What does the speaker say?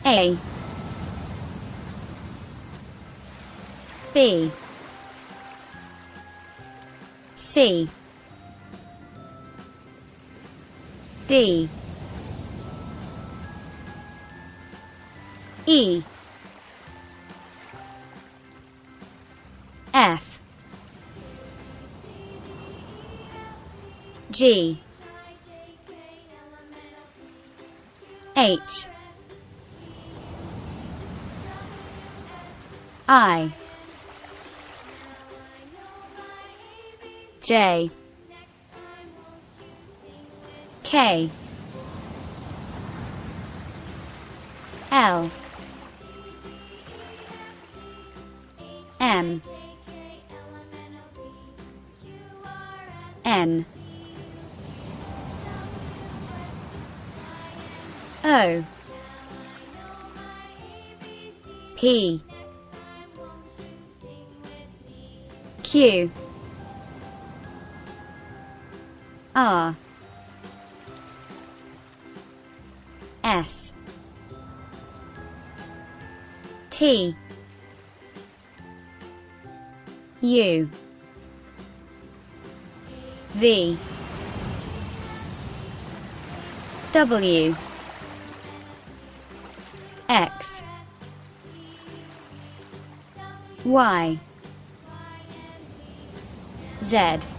A, B, C, D, E, F, G, H, I, J, K, L, M, N, O, P, Q, R, S, T, U, V, W, X, Y, Z.